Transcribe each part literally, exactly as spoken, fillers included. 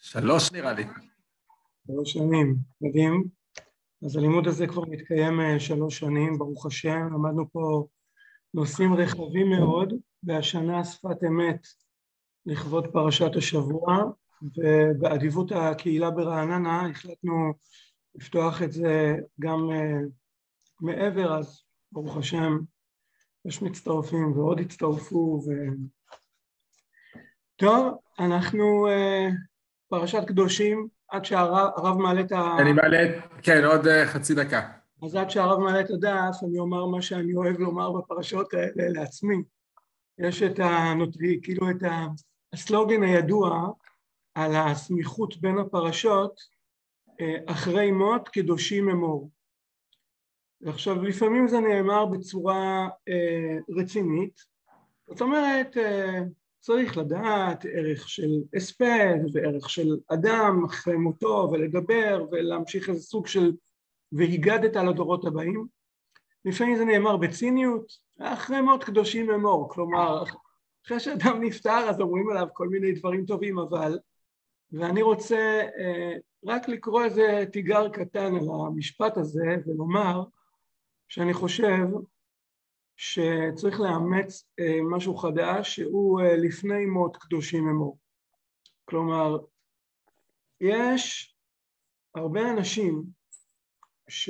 שלוש נראה לי. שלוש שנים, מדהים. אז הלימוד הזה כבר מתקיים שלוש שנים, ברוך השם. למדנו פה נושאים רחבים מאוד, והשנה שפת אמת לכבוד פרשת השבוע, ובאדיבות הקהילה ברעננה החלטנו לפתוח את זה גם מעבר, אז ברוך השם יש מצטרפים ועוד הצטרפו. ו... טוב, אנחנו פרשת קדושים, עד שהרב מעלה את ה... אני מעלה, כן, עוד חצי דקה. אז עד שהרב מעלה את הדף, אני אומר מה שאני אוהב לומר בפרשות האלה לעצמי. יש את הנוטרי, כאילו את הסלוגן הידוע על הסמיכות בין הפרשות, אחרי מות קדושים אמור. ועכשיו, לפעמים זה נאמר בצורה רצינית, זאת אומרת, צריך לדעת ערך של הספד וערך של אדם אחרי מותו ולדבר ולהמשיך איזה סוג של והיגדת על הדורות הבאים. לפעמים זה נאמר בציניות, אחרי מות קדושים אמור, כלומר אחרי שאדם נפטר אז אומרים עליו כל מיני דברים טובים, אבל ואני רוצה אה, רק לקרוא איזה תיגר קטן על המשפט הזה ולומר שאני חושב שצריך לאמץ משהו חדש שהוא לפני מות קדושים אמור. כלומר, יש הרבה אנשים ש...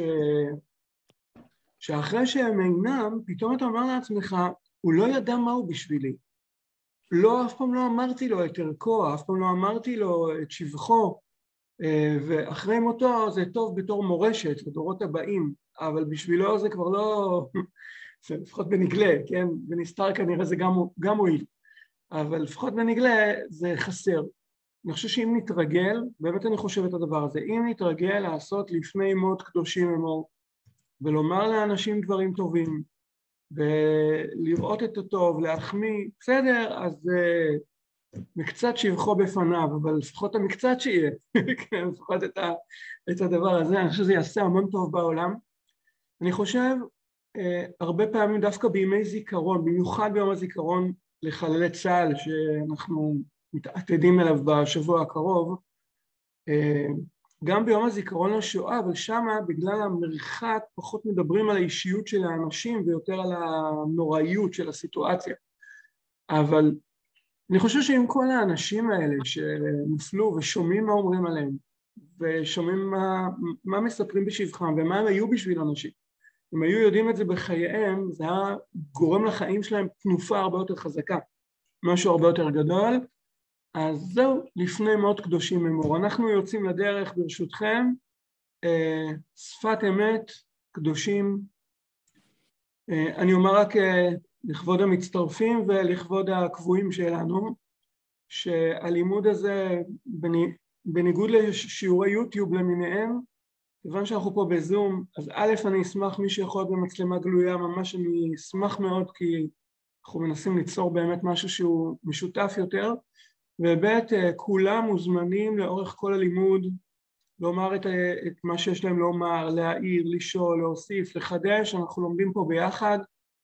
שאחרי שהם אינם, פתאום אתה אומר לעצמך, הוא לא ידע מה הוא בשבילי. לא, אף פעם לא אמרתי לו את ערכו, אף פעם לא אמרתי לו את שבחו, ואחרי מותו זה טוב בתור מורשת לדורות הבאים, אבל בשבילו זה כבר לא... לפחות בנגלה, כן? בנסתר כנראה זה גם, גם הועיל, אבל לפחות בנגלה זה חסר. אני חושב שאם נתרגל, באמת אני חושב את הדבר הזה, אם נתרגל לעשות לפני מות קדושים אמור, ולומר לאנשים דברים טובים, ולראות את הטוב, להחמיא, בסדר, אז uh, מקצת שבחו בפניו, אבל לפחות המקצת שיהיה, כן, לפחות את, ה, את הדבר הזה, אני חושב שזה יעשה המון טוב בעולם. אני חושב, Uh, הרבה פעמים דווקא בימי זיכרון, במיוחד ביום הזיכרון לחללי צה"ל שאנחנו מתעתדים אליו בשבוע הקרוב, uh, גם ביום הזיכרון לשואה, אבל שמה בגלל המרחק פחות מדברים על האישיות של האנשים ויותר על הנוראיות של הסיטואציה. אבל אני חושב שעם כל האנשים האלה שנפלו ושומעים מה אומרים עליהם ושומעים מה, מה מספרים בשבחם ומה הם היו בשביל אנשים, אם היו יודעים את זה בחייהם, זה היה גורם לחיים שלהם תנופה הרבה יותר חזקה, משהו הרבה יותר גדול. אז זהו, לפני מות קדושים אמור. אנחנו יוצאים לדרך ברשותכם, שפת אמת, קדושים. אני אומר רק לכבוד המצטרפים ולכבוד הקבועים שלנו, שהלימוד הזה, בניגוד לשיעורי יוטיוב למיניהם, כיוון שאנחנו פה בזום, אז א', אני אשמח מי שיכול במצלמה גלויה, ממש אני אשמח מאוד, כי אנחנו מנסים ליצור באמת משהו שהוא משותף יותר, וב', כולם מוזמנים לאורך כל הלימוד, לומר את, את מה שיש להם לומר, להעיר, לשאול, להוסיף, לחדש, אנחנו לומדים פה ביחד,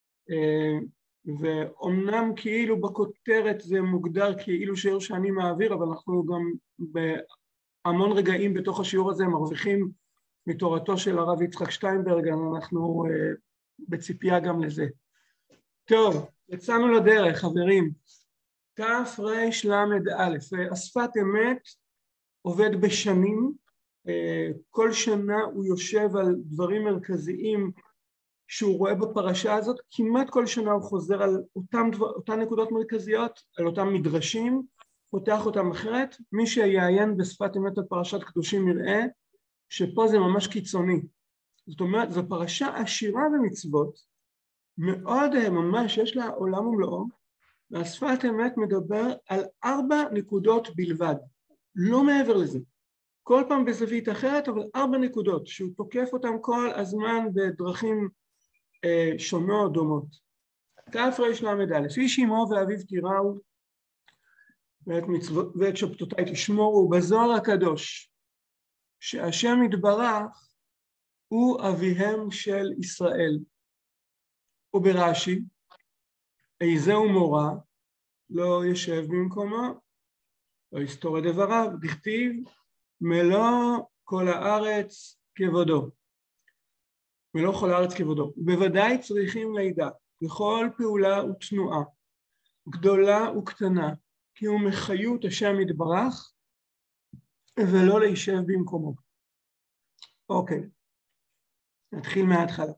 ואומנם כאילו בכותרת זה מוגדר כאילו שיעור שאני מעביר, אבל אנחנו גם בהמון רגעים בתוך השיעור הזה מרוויחים, מתורתו של הרב יצחק שטיינברג, אנחנו uh, בציפייה גם לזה. טוב, יצאנו לדרך, חברים. תף רש למד א', השפת אמת עובד בשנים, uh, כל שנה הוא יושב על דברים מרכזיים שהוא רואה בפרשה הזאת, כמעט כל שנה הוא חוזר על אותם, אותן נקודות מרכזיות, על אותם מדרשים, פותח אותם אחרת. מי שיעיין בשפת אמת על פרשת קדושים יראה, שפה זה ממש קיצוני. זאת אומרת, זו פרשה עשירה במצוות, מאוד ממש, יש לה עולם ומלואו, והשפת אמת מדבר על ארבע נקודות בלבד, לא מעבר לזה. כל פעם בזווית אחרת, אבל ארבע נקודות, שהוא תוקף אותם כל הזמן בדרכים אה, שונות, דומות. תף רש למד א', איש אמו ואביו תיראו, ואת, מצוות, ואת שבתותיי תשמורו, בזוהר הקדוש, שהשם יתברך הוא אביהם של ישראל. וברש"י, איזהו מורה לא ישב במקומו, לא יסתור את דבריו, דכתיב מלוא כל הארץ כבודו. מלוא כל הארץ כבודו. בוודאי צריכים לידע בכל פעולה ותנועה, גדולה וקטנה, כי הוא מחיות השם יתברך, ולא להישב במקומו. אוקיי, נתחיל מההתחלה.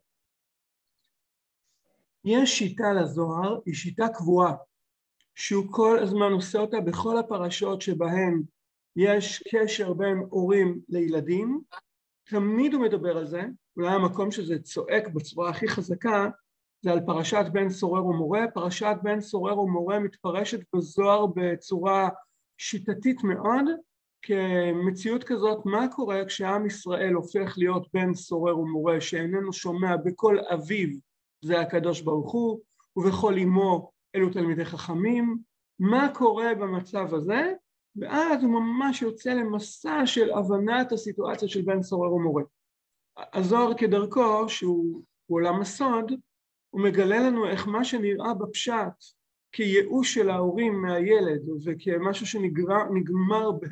יש שיטה לזוהר, היא שיטה קבועה, שהוא כל הזמן עושה אותה בכל הפרשות שבהן יש קשר בין הורים לילדים, תמיד הוא מדבר על זה, אולי המקום שזה צועק בצורה הכי חזקה, זה על פרשת בן סורר ומורה. פרשת בן סורר ומורה מתפרשת בזוהר בצורה שיטתית מאוד, כמציאות כזאת, מה קורה כשעם ישראל הופך להיות בן סורר ומורה, שאיננו שומע בכל אביו, זה הקדוש ברוך הוא, ובכל אמו אלו תלמידי חכמים, מה קורה במצב הזה? ואז הוא ממש יוצא למסע של הבנת הסיטואציה של בן סורר ומורה. הזוהר כדרכו, שהוא עולם הסוד, הוא מגלה לנו איך מה שנראה בפשט כייאוש של ההורים מהילד, וכמשהו שנגמר ב...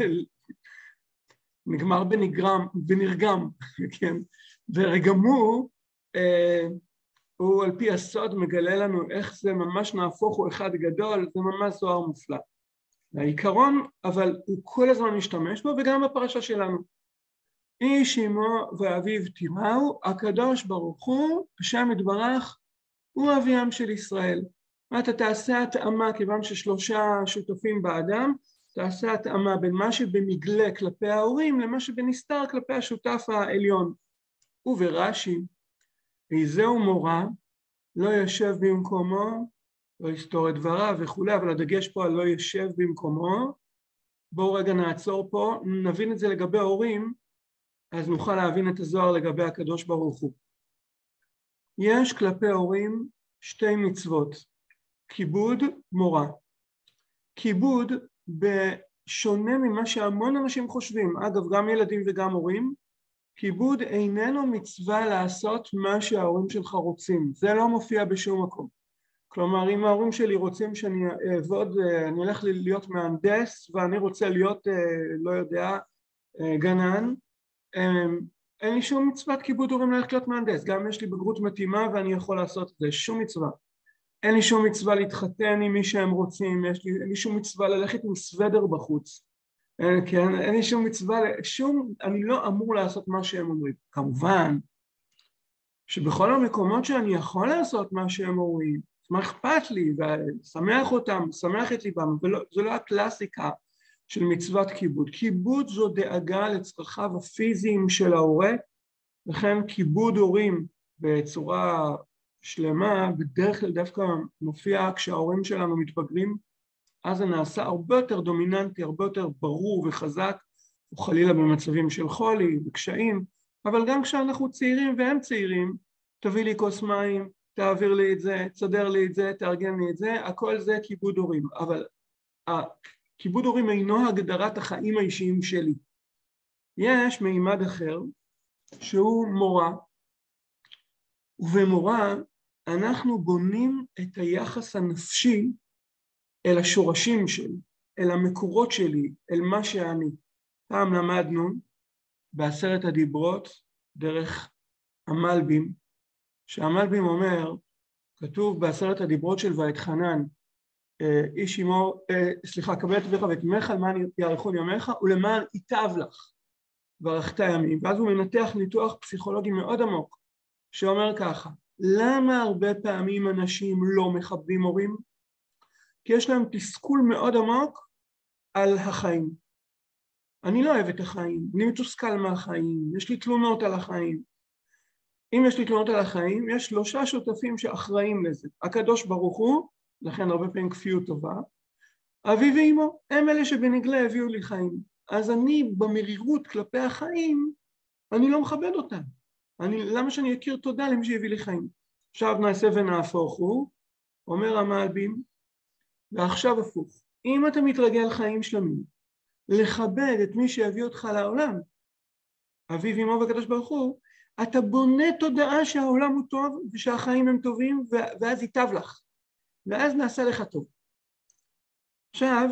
נגמר בנגרם, בנרגם, כן? ורגמו, אה, הוא על פי הסוד מגלה לנו איך זה ממש נהפוך הוא אחד גדול, זה ממש זוהר מופלא. העיקרון, אבל הוא כל הזמן משתמש בו, וגם בפרשה שלנו. איש אמו ואביו תיראו, הקדוש ברוך הוא, השם יתברך, הוא אביהם של ישראל. אתה תעשה התאמה, כיוון ששלושה שותפים באדם, תעשה התאמה בין מה שבמגלה כלפי ההורים, למה שבנסתר כלפי השותף העליון. וברש"י, איזהו מורה, לא יושב במקומו, לא יסתור את דבריו וכו', אבל הדגש פה על לא יושב במקומו. בואו רגע נעצור פה, נבין את זה לגבי ההורים, אז נוכל להבין את הזוהר לגבי הקדוש ברוך הוא. יש כלפי הורים שתי מצוות, כיבוד, מורה. כיבוד בשונה ממה שהמון אנשים חושבים, אגב גם ילדים וגם הורים, כיבוד איננו מצווה לעשות מה שההורים שלך רוצים, זה לא מופיע בשום מקום. כלומר, אם ההורים שלי רוצים שאני אעבוד, אני הולך להיות מהנדס ואני רוצה להיות, לא יודע, גנן, אין לי שום מצוות כיבוד הורים ללכת להיות מהנדס, גם יש לי בגרות מתאימה ואני יכול לעשות את זה, שום מצווה. אין לי שום מצווה להתחתן עם מי שהם רוצים, יש לי, אין לי שום מצווה ללכת עם סוודר בחוץ, כן? אין לי שום מצווה, שום, אני לא אמור לעשות מה שהם אומרים. כמובן שבכל המקומות שאני יכול לעשות מה שהם אומרים, מה אכפת לי, ושמח אותם, שמח את ליבם, וזו לא הקלאסיקה של מצוות כיבוד. כיבוד זו דאגה לצרכיו הפיזיים של ההורה, לכן כיבוד הורים בצורה שלמה, בדרך כלל דווקא מופיע כשההורים שלנו מתבגרים, אז זה נעשה הרבה יותר דומיננטי, הרבה יותר ברור וחזק, וחלילה במצבים של חולי וקשיים, אבל גם כשאנחנו צעירים והם צעירים, תביא לי כוס מים, תעביר לי את זה, תסדר לי את זה, תארגן לי את זה, הכל זה כיבוד הורים, אבל כיבוד הורים אינו הגדרת החיים האישיים שלי. יש מימד אחר שהוא מורה, ובמורה אנחנו בונים את היחס הנפשי אל השורשים שלי, אל המקורות שלי, אל מה שאני. פעם למדנו בעשרת הדיברות דרך המלבים, שהמלבים אומר, כתוב בעשרת הדיברות של ואתחנן, איש אמו, סליחה, קבל את אביך ואת אמך למען יאריכון ימיך ולמען ייטב לך ברכת ימים. ואז הוא מנתח ניתוח פסיכולוגי מאוד עמוק, שאומר ככה, למה הרבה פעמים אנשים לא מכבדים הורים? כי יש להם תסכול מאוד עמוק על החיים. אני לא אוהב את החיים, אני מתוסכל מהחיים, יש לי תלונות על החיים. אם יש לי תלונות על החיים, יש שלושה שותפים שאחראים לזה. הקדוש ברוך הוא, לכן הרבה פעמים כפיות טובה, אבי ואמו, הם אלה שבנגלה הביאו לי חיים. אז אני במרירות כלפי החיים, אני לא מכבד אותם. אני, למה שאני אכיר תודה למי שהביא לי חיים? עכשיו נעשה ונהפוך הוא, אומר המלבים, ועכשיו הפוך. אם אתה מתרגל חיים שלמים, לכבד את מי שהביא אותך לעולם, אבי ואמו והקדוש ברוך הוא, אתה בונה תודעה שהעולם הוא טוב ושהחיים הם טובים, ואז ייטב לך. ואז נעשה לך טוב. עכשיו,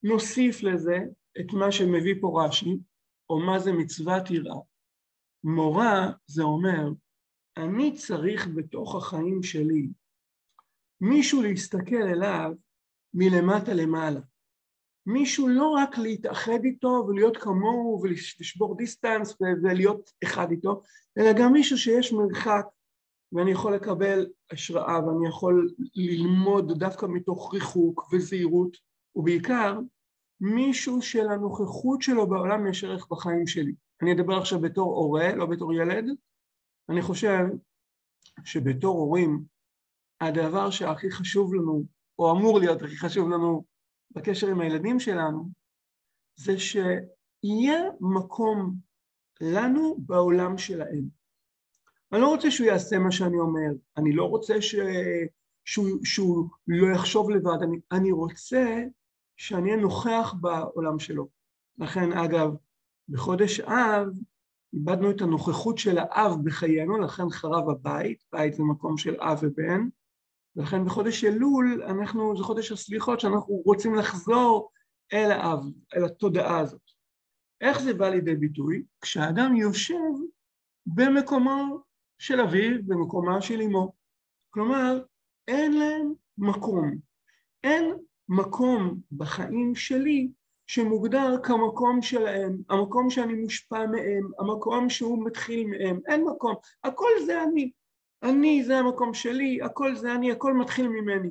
נוסיף לזה את מה שמביא פה רש"י, או מה זה מצוות יראה. מורא זה אומר, אני צריך בתוך החיים שלי מישהו להסתכל אליו מלמטה למעלה. מישהו לא רק להתאחד איתו ולהיות כמוהו ולשבור דיסטנס ולהיות אחד איתו, אלא גם מישהו שיש מרחק ואני יכול לקבל השראה ואני יכול ללמוד דווקא מתוך ריחוק וזהירות, ובעיקר מישהו של הנוכחות שלו בעולם יש ערך בחיים שלי. אני אדבר עכשיו בתור הורה, לא בתור ילד. אני חושב שבתור הורים, הדבר שהכי חשוב לנו, או אמור להיות הכי חשוב לנו בקשר עם הילדים שלנו, זה שיהיה מקום לנו בעולם שלהם. אני לא רוצה שהוא יעשה מה שאני אומר, אני לא רוצה ש... שהוא, שהוא לא יחשוב לבד, אני, אני רוצה שאני אהיה נוכח בעולם שלו. לכן, אגב, בחודש אב, איבדנו את הנוכחות של האב בחיינו, לכן חרב הבית, בית זה מקום של אב ובן, ולכן בחודש אלול, אנחנו, זה חודש הסליחות, שאנחנו רוצים לחזור אל האב, אל התודעה הזאת. איך זה בא לידי ביטוי? כשאדם יושב במקומו של אביו, במקומה של אמו. כלומר, אין להם מקום. אין מקום בחיים שלי שמוגדר כמקום שלהם, המקום שאני מושפע מהם, המקום שהוא מתחיל מהם, אין מקום. הכל זה אני. אני זה המקום שלי, הכל זה אני, הכל מתחיל ממני.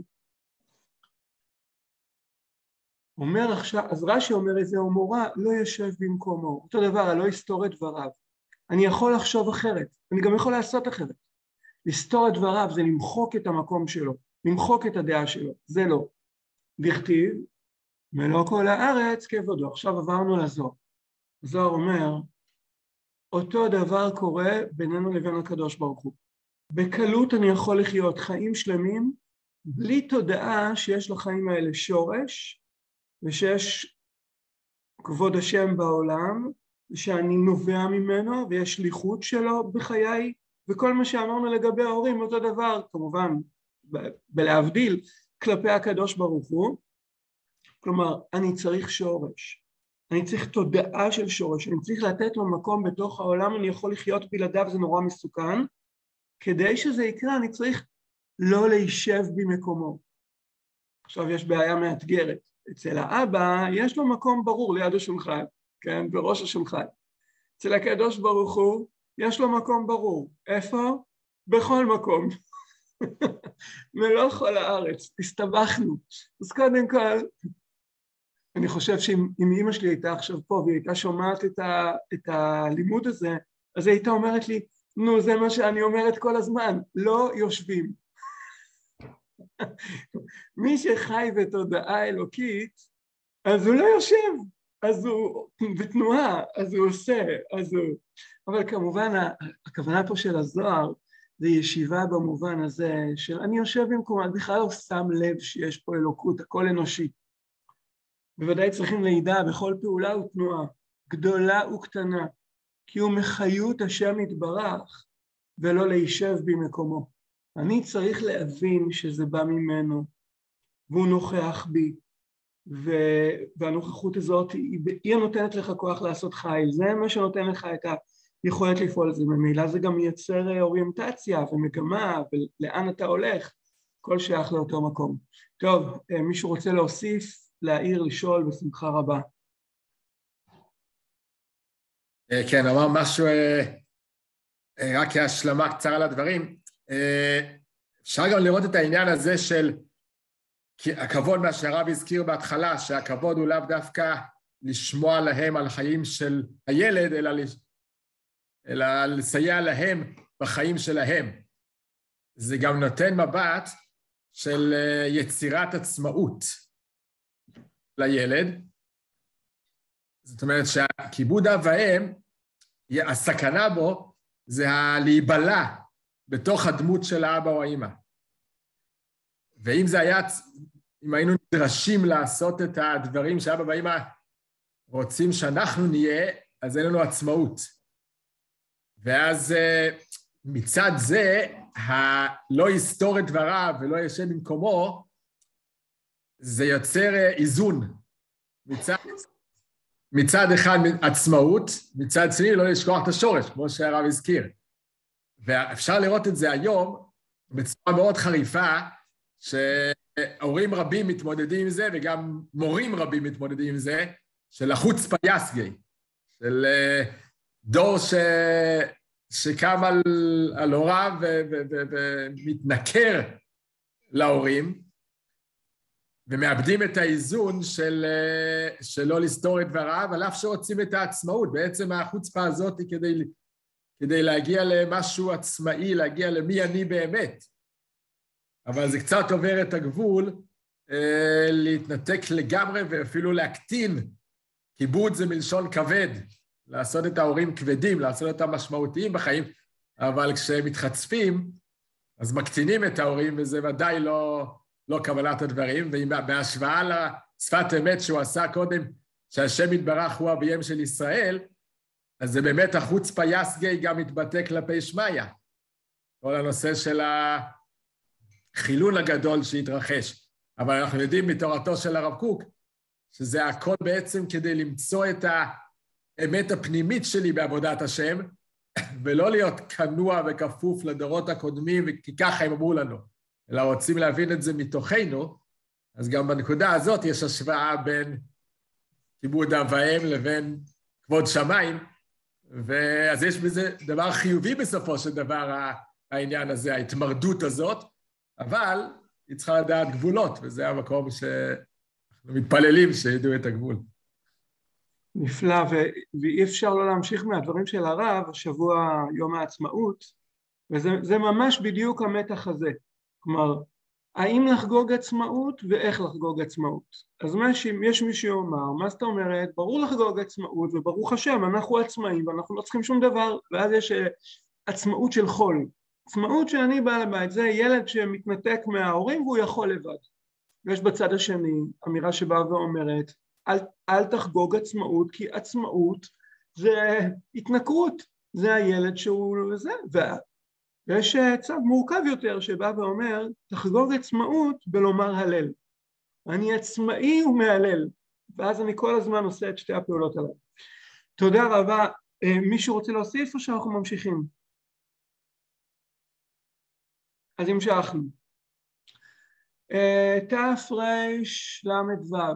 אומר עכשיו, אז רש"י אומר איזה מורא לא יושב במקומו. אותו דבר, לא יסתור את דבריו. אני יכול לחשוב אחרת, אני גם יכול לעשות אחרת. לסתור את דבריו זה למחוק את המקום שלו, למחוק את הדעה שלו, זה לא. דכתיב, מלוא כל הארץ כבודו. עכשיו עברנו לזוהר. הזוהר אומר, אותו דבר קורה בינינו לבין הקדוש ברוך הוא. בקלות אני יכול לחיות חיים שלמים, בלי תודעה שיש לחיים האלה שורש, ושיש כבוד השם בעולם, ושאני נובע ממנו, ויש שליחות שלו בחיי, וכל מה שאמרנו לגבי ההורים, אותו דבר, כמובן, בלהבדיל, כלפי הקדוש ברוך הוא. כלומר, אני צריך שורש, אני צריך תודעה של שורש, אני צריך לתת לו מקום בתוך העולם, אני יכול לחיות בלעדיו, זה נורא מסוכן. כדי שזה יקרה, אני צריך לא להישב במקומו. עכשיו יש בעיה מאתגרת. אצל האבא יש לו מקום ברור ליד השולחן, כן? בראש השולחן. אצל הקדוש ברוך הוא יש לו מקום ברור. איפה? בכל מקום. מלוא כל הארץ. הסתבכנו. אז קודם כל, אני חושב שאם אמא שלי הייתה עכשיו פה והיא הייתה שומעת את, ה, את הלימוד הזה, אז היא הייתה אומרת לי, נו, זה מה שאני אומרת כל הזמן, לא יושבים. מי שחי בתודעה אלוקית, אז הוא לא יושב, אז הוא בתנועה, אז הוא עושה, אז הוא... אבל כמובן, הכוונה פה של הזוהר, זה ישיבה במובן הזה של אני יושב במקום, אני בכלל לא שם לב שיש פה אלוקות, הכל אנושי. בוודאי צריכים לידע בכל פעולה ותנועה, גדולה וקטנה, כי הוא מחיות השם יתברך, ולא להישב במקומו. אני צריך להבין שזה בא ממנו, והוא נוכח בי, והנוכחות הזאת היא, היא הנותנת לך כוח לעשות חיל, זה מה שנותן לך את היכולת לפעול, זה ממילא זה גם מייצר אוריינטציה ומגמה, ולאן אתה הולך, כל שייך לאותו מקום. טוב, מישהו רוצה להוסיף, להעיר, לשאול, בשמחה רבה. כן, אמר משהו, רק כהשלמה קצרה לדברים, אפשר גם לראות את העניין הזה של הכבוד, מה שהרב הזכיר בהתחלה, שהכבוד הוא לאו דווקא לשמוע להם על חיים של הילד, אלא, אלא לסייע להם בחיים שלהם. זה גם נותן מבט של יצירת עצמאות לילד. זאת אומרת שהכיבוד אב ואם, הסכנה בו זה להיבלע בתוך הדמות של האבא או האמא. ואם זה היה, אם היינו נדרשים לעשות את הדברים שאבא ואמא רוצים שאנחנו נהיה, אז אין לנו עצמאות. ואז מצד זה, הלא יסתור את דבריו ולא ישב במקומו, זה יוצר איזון מצד, מצד אחד עצמאות, מצד שני לא לשכוח את השורש, כמו שהרב הזכיר. ואפשר לראות את זה היום בצורה מאוד חריפה, שהורים רבים מתמודדים עם זה, וגם מורים רבים מתמודדים עם זה, של החוצפה יסגי, של דור ש... שקם על, על הוריו ומתנכר להורים, ומאבדים את האיזון של, של לא לסתור את דבריו, על אף שרוצים את העצמאות. בעצם החוצפה הזאת היא כדי, כדי להגיע למשהו עצמאי, להגיע למי אני באמת. אבל זה קצת עובר את הגבול, להתנתק לגמרי ואפילו להקטין. כיבוד זה מלשון כבד, לעשות את ההורים כבדים, לעשות אותם משמעותיים בחיים, אבל כשהם מתחצפים, אז מקטינים את ההורים, וזה ודאי לא, לא קבלת הדברים, ובהשוואה לשפת אמת שהוא עשה קודם, שהשם יתברך הוא אביהם של ישראל, אז זה באמת החוצפה יסגי גם מתבטא כלפי שמיה. כל הנושא של החילון הגדול שהתרחש. אבל אנחנו יודעים מתורתו של הרב קוק, שזה הכל בעצם כדי למצוא את האמת הפנימית שלי בעבודת השם, ולא להיות כנוע וכפוף לדורות הקודמים, כי ככה הם אמרו לנו, אלא רוצים להבין את זה מתוכנו, אז גם בנקודה הזאת יש השוואה בין כיבוד אב ואם לבין כבוד שמיים, ואז יש בזה דבר חיובי בסופו של דבר, העניין הזה, ההתמרדות הזאת, אבל היא צריכה לדעת גבולות, וזה המקום שאנחנו מתפללים שידעו את הגבול. נפלא, ואי אפשר לא להמשיך מהדברים של הרב, השבוע יום העצמאות, וזה ממש בדיוק המתח הזה. כלומר, האם לחגוג עצמאות ואיך לחגוג עצמאות? אז יש מי שאומר, מה זאת אומרת? ברור לחגוג עצמאות, וברוך השם, אנחנו עצמאים, ואנחנו לא צריכים שום דבר, ואז יש עצמאות של חול. עצמאות שאני בא לבית, זה ילד שמתנתק מההורים והוא יכול לבד. ויש בצד השני אמירה שבאה ואומרת, אל, אל תחגוג עצמאות, כי עצמאות זה התנכרות, זה הילד שהוא זה, ויש צד מורכב יותר שבא ואומר, תחגוג עצמאות בלומר הלל. אני עצמאי ומהלל, ואז אני כל הזמן עושה את שתי הפעולות עליו. תודה רבה. מישהו רוצה להוסיף או שאנחנו ממשיכים? אז המשכנו. תרש למד וו.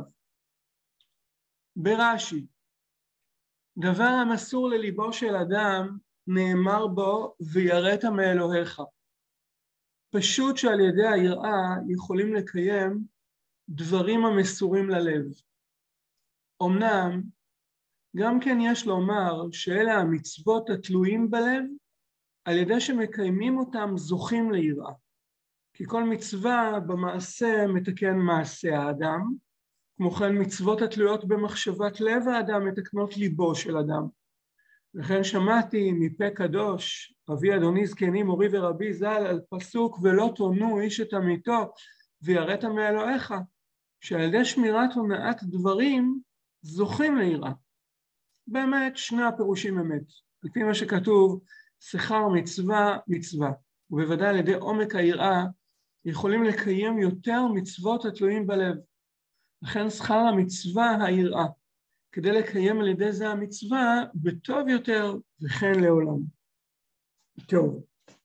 ברש"י, דבר המסור לליבו של אדם נאמר בו ויראת מאלוהיך. פשוט שעל ידי היראה יכולים לקיים דברים המסורים ללב. אמנם גם כן יש לומר שאלה המצוות התלויים בלב, על ידי שמקיימים אותם זוכים ליראה. כי כל מצווה במעשה מתקן מעשה האדם, כמו כן מצוות התלויות במחשבת לב האדם מתקנות ליבו של אדם. לכן שמעתי מפה קדוש, אבי אדוני זקני מורי ורבי ז"ל, על פסוק ולא תונו איש את עמיתו ויראת מאלוהיך, שעל ידי שמירת הונאת דברים זוכים ליראה. באמת שני הפירושים אמת. לפי מה שכתוב, שכר מצווה מצווה, ובוודאי על ידי עומק היראה יכולים לקיים יותר מצוות התלויים בלב. לכן שכר המצווה היראה, כדי לקיים על ידי זה המצווה בטוב יותר וכן לעולם. טוב,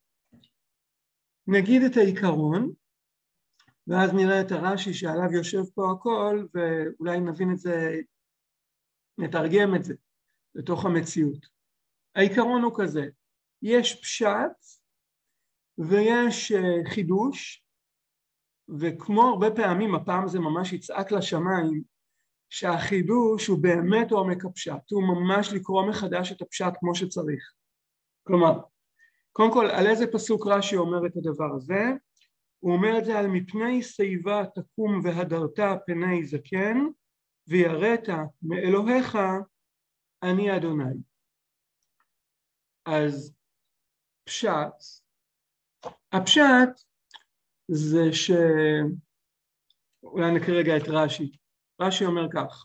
נגיד את העיקרון, ואז נראה את הרש"י שעליו יושב פה הכל, ואולי נבין את זה, נתרגם את זה לתוך המציאות. העיקרון הוא כזה, יש פשט ויש חידוש, וכמו הרבה פעמים, הפעם זה ממש יצעק לשמיים, שהחידוש הוא באמת עומק הפשט, הוא ממש לקרוא מחדש את הפשט כמו שצריך. כלומר, קודם כל, על איזה פסוק רש"י אומר את הדבר הזה? הוא אומר את זה על מפני שיבה תקום והדרת פני זקן, ויראת מאלוהיך אני אדוני. אז פשט, הפשט זה ש... אולי נקרא רגע את רש"י. רש"י אומר כך.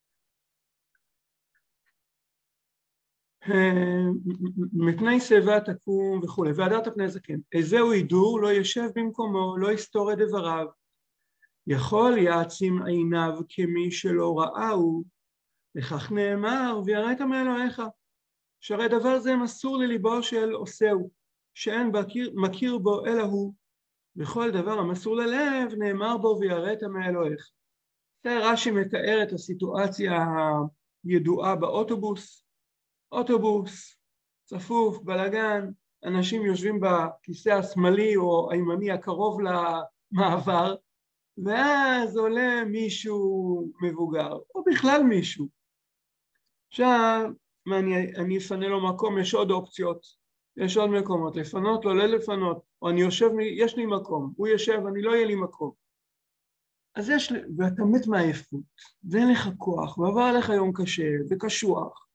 מפני שיבה תקום וכו', והדרת פני זקן. איזהו הידור, לא ישב במקומו, לא יסתור את דבריו, יכול יעצים עיניו כמי שלא ראהו, לכך נאמר, ויראת מאלוהיך. שהרי דבר זה מסור לליבו של עושהו, שאין מכיר, מכיר בו אלא הוא. וכל דבר המסור ללב נאמר בו ויראת מאלוהיך. רש"י מתאר את הסיטואציה הידועה באוטובוס. אוטובוס, צפוף, בלגן, אנשים יושבים בכיסא השמאלי או הימני הקרוב למעבר, ואז עולה מישהו מבוגר, או בכלל מישהו. עכשיו, מה, אני, אני אפנה לו מקום, יש עוד אופציות, יש עוד מקומות, לפנות לו, לא לפנות, או אני יושב, יש לי מקום, הוא יושב, אני לא יהיה לי מקום. אז יש, ואתה מת מעייפות, ואין לך כוח, ועבר עליך יום קשה וקשוח,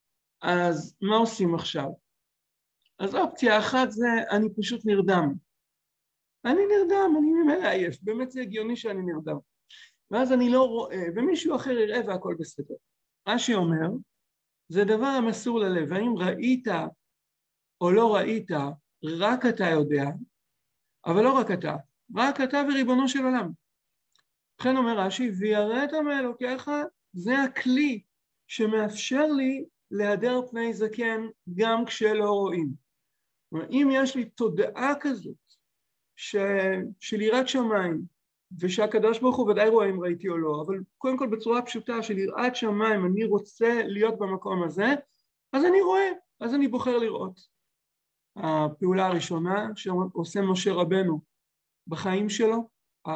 אז מה עושים עכשיו? אז אופציה אחת זה, אני פשוט נרדם. אני נרדם, אני ממילא עייף, באמת זה הגיוני שאני נרדם. ואז אני לא רואה, ומישהו אחר יראה והכל בסדר. רש"י אומר, זה דבר המסור ללב, האם ראית או לא ראית, רק אתה יודע, אבל לא רק אתה, רק אתה וריבונו של עולם. לכן אומר רש"י, ויראת מאלוקיך, זה הכלי שמאפשר לי להיעדר פני זקן גם כשלא רואים. אם יש לי תודעה כזאת ש... של יראת שמיים, ושהקדוש ברוך הוא ודאי רואה אם ראיתי או לא, אבל קודם כל בצורה פשוטה של יראת שמיים, אני רוצה להיות במקום הזה, אז אני רואה, אז אני בוחר לראות. הפעולה הראשונה שעושה משה רבנו בחיים שלו,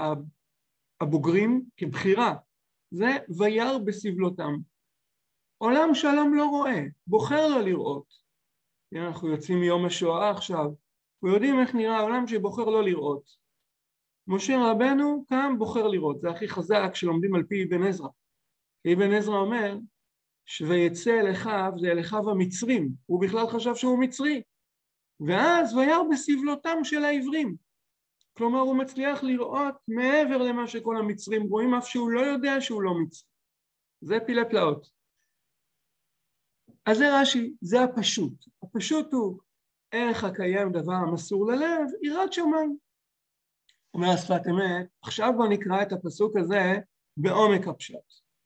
הבוגרים כבחירה, זה וירא בסבלותם. עולם שלם לא רואה, בוחר לו לראות. אנחנו יוצאים מיום השואה עכשיו, ויודעים איך נראה העולם שבוחר לא לראות. משה רבנו קם בוחר לראות, זה הכי חזק שלומדים על פי אבן עזרא. אבן עזרא אומר, שויצא אל אחיו, זה אל אחיו המצרים, הוא בכלל חשב שהוא מצרי. ואז וירא בסבלותם של העברים. כלומר, הוא מצליח לראות מעבר למה שכל המצרים רואים, אף שהוא לא יודע שהוא לא מצרי. זה פילי פלאות. אז זה רש"י, זה הפשוט. הפשוט הוא, איך הקיים דבר המסור ללב, יראת שמיים. אומר השפת אמת, עכשיו בוא נקרא את הפסוק הזה בעומק הפשט.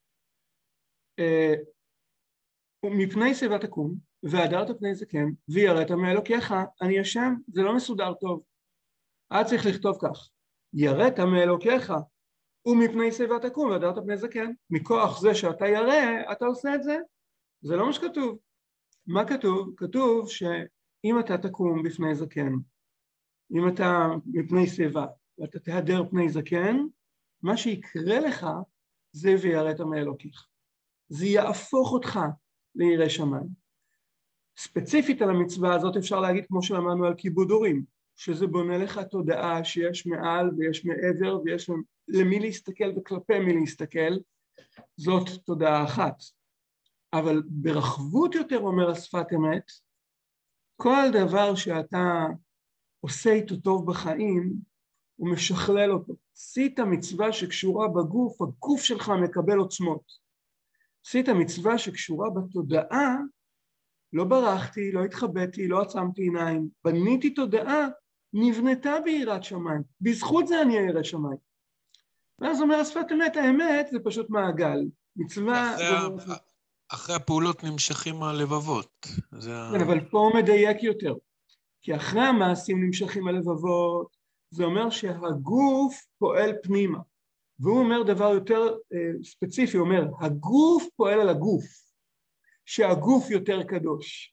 מפני שיבה תקום, והדרת פני זקן, ויראת מאלוקיך, אני השם, זה לא מסודר טוב. היה צריך לכתוב כך, יראת מאלוקיך, ומפני שיבה תקום, והדרת פני זקן. מכוח זה שאתה ירא, אתה עושה את זה. זה לא מה שכתוב. מה כתוב? כתוב שאם אתה תקום בפני זקן, אם אתה מפני שיבה, ואתה תהדר פני זקן, מה שיקרה לך זה ויראת מאלוקיך. זה יהפוך אותך לירא שמיים. ספציפית על המצווה הזאת אפשר להגיד כמו שלמדנו על כיבוד הורים, שזה בונה לך תודעה שיש מעל ויש מעבר ויש למי להסתכל וכלפי מי להסתכל, זאת תודעה אחת. אבל ברחבות יותר אומר השפת אמת, כל דבר שאתה עושה איתו טוב בחיים, הוא משכלל אותו. עשית מצווה שקשורה בגוף, הגוף שלך מקבל עוצמות. עשית מצווה שקשורה בתודעה, לא ברחתי, לא התחבאתי, לא עצמתי עיניים, בניתי תודעה, נבנתה ביראת שמיים. בזכות זה אני ירא שמיים. ואז אומר השפת אמת, האמת זה פשוט מעגל. מצווה... אחרי, ה... אחרי הפעולות נמשכים הלבבות. זה... כן, אבל פה הוא מדייק יותר. כי אחרי המעשים נמשכים הלבבות, זה אומר שהגוף פועל פנימה. והוא אומר דבר יותר אה, ספציפי, הוא אומר, הגוף פועל על הגוף, שהגוף יותר קדוש.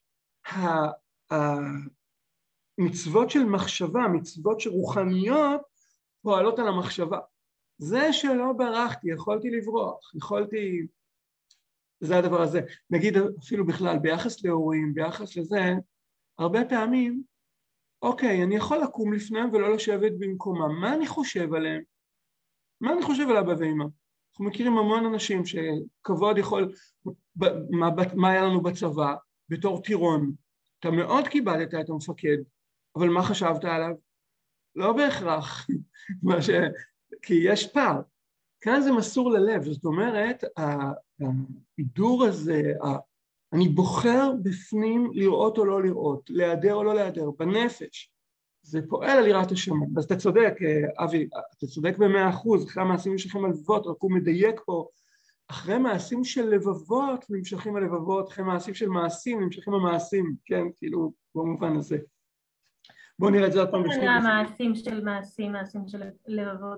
המצוות של מחשבה, מצוות שרוחניות, פועלות על המחשבה. זה שלא ברחתי, יכולתי לברוח, יכולתי... זה הדבר הזה. נגיד אפילו בכלל, ביחס להורים, ביחס לזה, הרבה פעמים, אוקיי, אני יכול לקום לפניהם ולא לשבת במקומם. מה אני חושב עליהם? מה אני חושב על אבא ואמא? אנחנו מכירים המון אנשים שכבוד יכול, מה, מה היה לנו בצבא, בתור טירון. אתה מאוד קיבלת את המפקד, אבל מה חשבת עליו? לא בהכרח, מה ש... כי יש פער. כאן זה מסור ללב, זאת אומרת, ההידור הזה, אני בוחר בפנים לראות או לא לראות, להיעדר או לא להיעדר, בנפש. זה פועל על יראת השמיים. אז אתה צודק, אבי, אתה צודק במאה אחוז, אחרי המעשים נמשכים הלבבות, רק הוא מדייק פה, אחרי מעשים של לבבות נמשכים הלבבות, אחרי מעשים של מעשים נמשכים המעשים, כן, כאילו, במובן הזה. בואו נראה את זה עוד פעם בשני. מעשים של מעשים, מעשים של לבבות.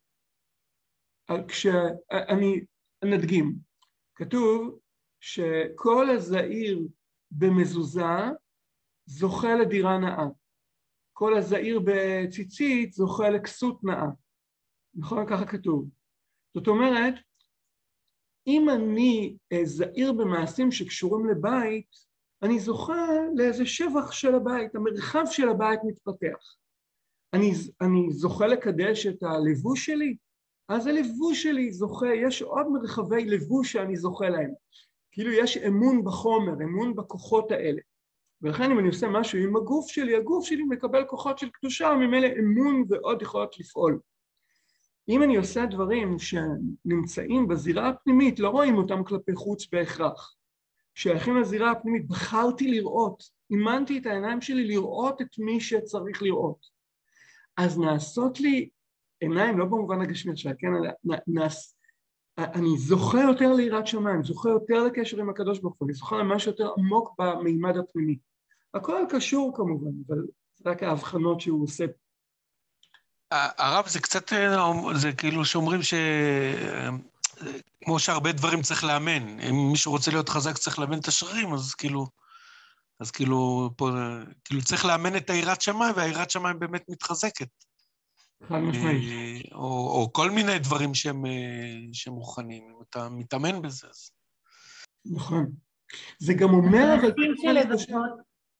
כשאני נדגים, כתוב שכל הזעיר במזוזה זוכה לדירה נאה. כל הזעיר בציצית זוכה לכסות נאה. נכון? ככה כתוב. זאת אומרת, אם אני זעיר במעשים שקשורים לבית, אני זוכה לאיזה שבח של הבית, המרחב של הבית מתפתח. אני, אני זוכה לקדש את הלבוש שלי, אז הלבוש שלי זוכה, יש עוד מרחבי לבוש שאני זוכה להם. כאילו יש אמון בחומר, אמון בכוחות האלה. ולכן אם אני עושה משהו עם הגוף שלי, הגוף שלי מקבל כוחות של קדושה, ממילא אמון ועוד יכולות לפעול. אם אני עושה דברים שנמצאים בזירה הפנימית, לא רואים אותם כלפי חוץ בהכרח. שייכים לזירה הפנימית, בחרתי לראות, אימנתי את העיניים שלי לראות את מי שצריך לראות. אז נעשות לי עיניים, לא במובן הגשמי עכשיו, כן, נעש, אני זוכה יותר ליראת שמיים, זוכה יותר לקשר עם הקדוש ברוך הוא, אני זוכה למשהו יותר עמוק במימד הפנימי. הכל קשור כמובן, אבל זה רק ההבחנות שהוא עושה. הרב, זה קצת, זה כאילו שאומרים ש... כמו שהרבה דברים צריך לאמן. אם מישהו רוצה להיות חזק צריך לאמן את השרירים, אז כאילו... אז כאילו, פה, כאילו צריך לאמן את היראת שמיים, והיראת שמיים באמת מתחזקת. חד משמעית. או, או כל מיני דברים שהם, שהם מוכנים, אם אתה מתאמן בזה. אז... נכון. זה גם אומר... מעשים של לבבות.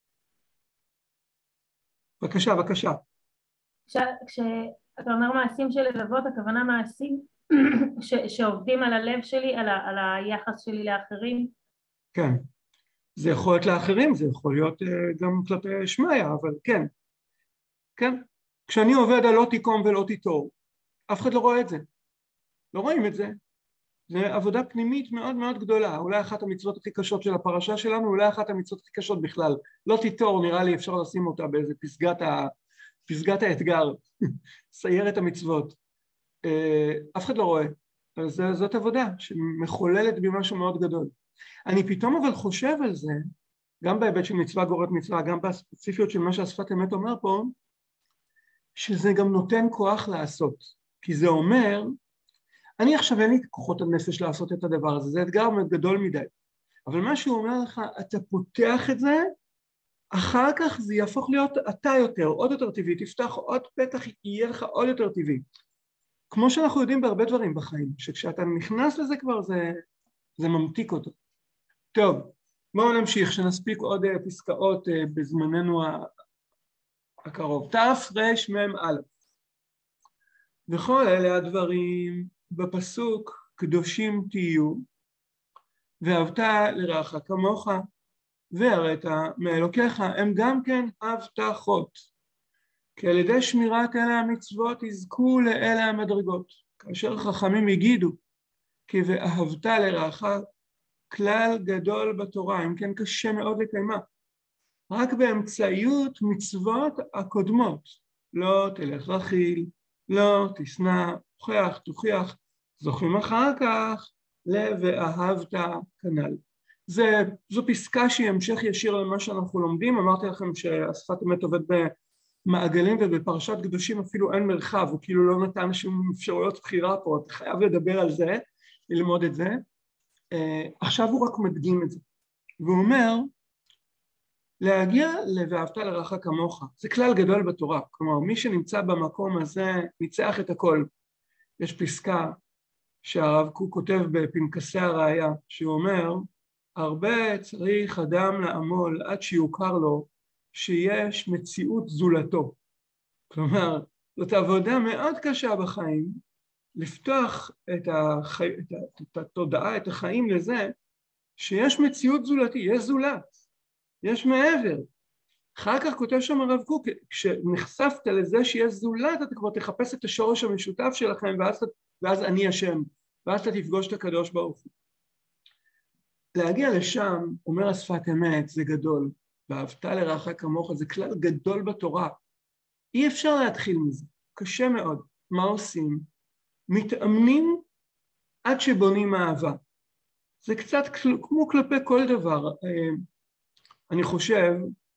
בבקשה, בבקשה. כשאתה אומר מעשים של לבבות, הכוונה מעשים ש, שעובדים על הלב שלי, על, ה, על היחס שלי לאחרים. כן. זה יכול להיות לאחרים, זה יכול להיות גם כלפי שמיה, אבל כן. כן. כשאני עובד על לא תיקום ולא תיטור, אף אחד לא רואה את זה. לא רואים את זה. זה עבודה פנימית מאוד מאוד גדולה. אולי אחת המצוות הכי קשות של הפרשה שלנו, אולי אחת המצוות הכי קשות בכלל. לא תיטור, נראה לי אפשר לשים אותה באיזה פסגת, ה... פסגת האתגר, סיירת המצוות. אף אחד לא רואה. אז זאת עבודה שמחוללת בי משהו מאוד גדול. אני פתאום אבל חושב על זה, גם בהיבט של מצווה גוררת מצווה, גם בספציפיות של מה שהשפת אמת אומר פה, שזה גם נותן כוח לעשות. כי זה אומר, אני עכשיו אין לי כוחות הנפש לעשות את הדבר הזה, זה אתגר גדול מדי. אבל מה שהוא אומר לך, אתה פותח את זה, אחר כך זה יהפוך להיות אתה יותר, עוד יותר טבעי, תפתח עוד פתח, יהיה לך עוד יותר טבעי. כמו שאנחנו יודעים בהרבה דברים בחיים, שכשאתה נכנס לזה כבר זה, זה ממתיק אותו. טוב, בואו נמשיך, שנספיק עוד פסקאות בזמננו הקרוב. תף רש מם א'. וכל אלה הדברים בפסוק קדושים תהיו, ואהבת לרעך כמוך, והראת מאלוקיך, הם גם כן הבטחות. כי על ידי שמירת אלה המצוות יזכו לאלה המדרגות. כאשר חכמים יגידו, כי ואהבת לרעך כלל גדול בתורה, אם כן קשה מאוד לקיימה. רק באמצעיות מצוות הקודמות, לא תלך רכיל, לא תשנא, תוכיח, תוכיח, זוכים אחר כך, ל"ואהבת" כנ"ל. זה, זו פסקה שהיא המשך ישיר למה שאנחנו לומדים, אמרתי לכם שהשפת אמת עובד במעגלים ובפרשת קדושים אפילו אין מרחב, הוא כאילו לא נתן שום אפשרויות בחירה פה, אתה חייב לדבר על זה, ללמוד את זה. Uh, עכשיו הוא רק מדגים את זה, והוא אומר, להגיע ל"ואהבת לרעך כמוך", זה כלל גדול בתורה, כלומר מי שנמצא במקום הזה ניצח את הכל. יש פסקה שהרב קוק כותב בפנקסי הראיה, שהוא אומר, הרבה צריך אדם לעמול עד שיוכר לו שיש מציאות זולתו. כלומר, זאת עבודה מאוד קשה בחיים, לפתוח את, החי... את, ה... את התודעה, את החיים לזה, שיש מציאות זולתי, יש זולת, יש מעבר. אחר כך כותב שם הרב קוק, כשנחשפת לזה שיש זולת, אתה כבר תחפש את השורש המשותף שלכם, ואז, ואז אני השם, ואז אתה תפגוש את הקדוש ברוך הוא. להגיע לשם, אומר השפת אמת, זה גדול, ואהבת לרעך כמוך, זה כלל גדול בתורה. אי אפשר להתחיל מזה, קשה מאוד. מה עושים? מתאמנים עד שבונים אהבה. זה קצת כמו כלפי כל דבר. אני חושב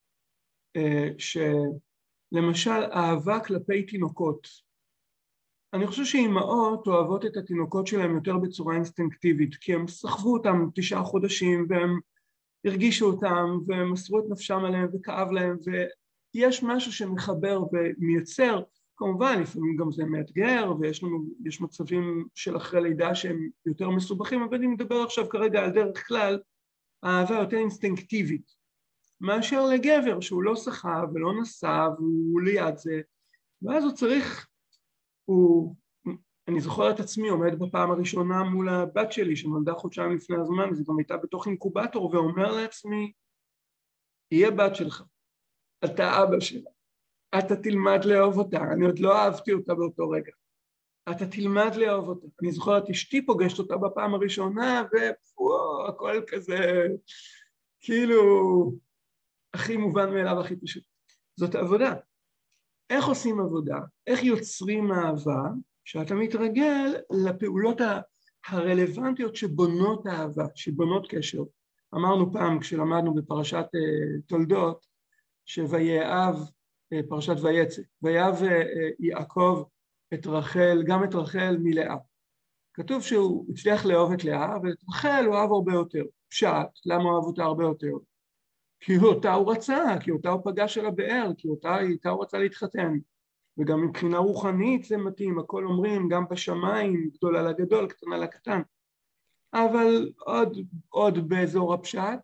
שלמשל אהבה כלפי תינוקות. אני חושב שאימהות אוהבות את התינוקות שלהם יותר בצורה אינסטינקטיבית, כי הם סחבו אותם תשעה חודשים והם הרגישו אותם והם מסרו את נפשם עליהם וכאב להם, ויש משהו שמחבר ומייצר. כמובן, לפעמים גם זה מאתגר, ויש לנו, יש מצבים של אחרי לידה שהם יותר מסובכים, אבל אני מדבר עכשיו כרגע על דרך כלל, האהבה יותר אינסטינקטיבית, מאשר לגבר שהוא לא סחב ולא נסע והוא ליד זה, ואז הוא צריך, הוא, אני זוכר את עצמי עומד בפעם הראשונה מול הבת שלי שנולדה חודשיים לפני הזמן, וזה גם הייתה בתוך אינקובטור, ואומר לעצמי, יהיה בת שלך, אתה אבא שלה, אתה תלמד לאהוב אותה, אני עוד לא אהבתי אותה באותו רגע, אתה תלמד לאהוב אותה. אני זוכרת אשתי פוגשת אותה בפעם הראשונה, ווואו, הכל כזה, כאילו, הכי מובן מאליו, הכי פשוט. זאת עבודה. איך עושים עבודה? איך יוצרים אהבה? שאתה מתרגל לפעולות הרלוונטיות שבונות אהבה, שבונות קשר. אמרנו פעם, כשלמדנו בפרשת תולדות, שויאהב, פרשת ויצא, ויאהב יעקב את רחל, גם את רחל מלאה. כתוב שהוא הצליח לאהוב את לאה, ואת רחל הוא אהב הרבה יותר. פשט, למה הוא אהב אותה הרבה יותר? כי אותה הוא רצה, כי אותה הוא פגש על הבאר, כי אותה, איתה הוא רצה להתחתן. וגם מבחינה רוחנית זה מתאים, הכל אומרים, גם בשמיים, גדולה לגדול, קטנה לקטן. אבל עוד, עוד באזור הפשט,